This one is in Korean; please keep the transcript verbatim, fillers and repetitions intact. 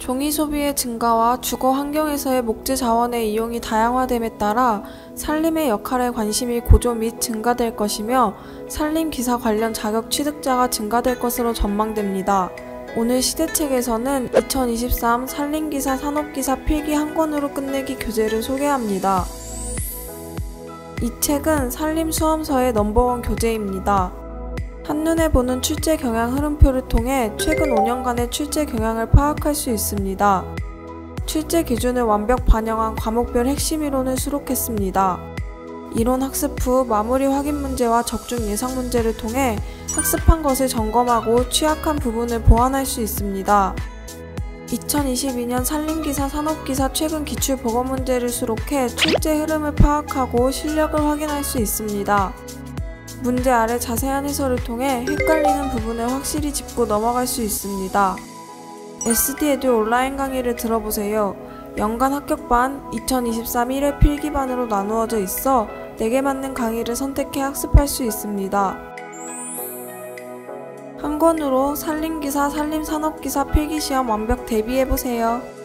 종이 소비의 증가와 주거 환경에서의 목재 자원의 이용이 다양화됨에 따라 산림의 역할에 관심이 고조 및 증가될 것이며 산림기사 관련 자격 취득자가 증가될 것으로 전망됩니다. 오늘 시대책에서는 이천이십삼 산림기사 산업기사 필기 한 권으로 끝내기 교재를 소개합니다. 이 책은 산림수험서의 넘버원 교재입니다. 한눈에 보는 출제 경향 흐름표를 통해 최근 오 년간의 출제 경향을 파악할 수 있습니다. 출제 기준을 완벽 반영한 과목별 핵심 이론을 수록했습니다. 이론 학습 후 마무리 확인 문제와 적중 예상 문제를 통해 학습한 것을 점검하고 취약한 부분을 보완할 수 있습니다. 이천이십이 년 산림기사 산업기사 최근 기출 보고 문제를 수록해 출제 흐름을 파악하고 실력을 확인할 수 있습니다. 문제 아래 자세한 해설을 통해 헷갈리는 부분을 확실히 짚고 넘어갈 수 있습니다. 에스디에듀 온라인 강의를 들어보세요. 연간 합격반 이천이십삼 일 회 필기반으로 나누어져 있어 내게 맞는 강의를 선택해 학습할 수 있습니다. 한 권으로 산림기사, 산림산업기사 필기시험 완벽 대비해보세요.